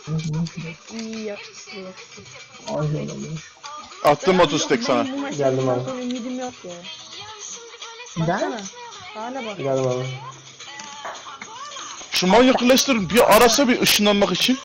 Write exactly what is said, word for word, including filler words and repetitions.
İyi yapıştırıyor. Attım otuz tek sana. Geldim abi. Sonra ümidim yok ya. Gel. Baksana. Hala bak. Geldim abi. Şu manyak Lester bir arasa bir ışınlanmak için.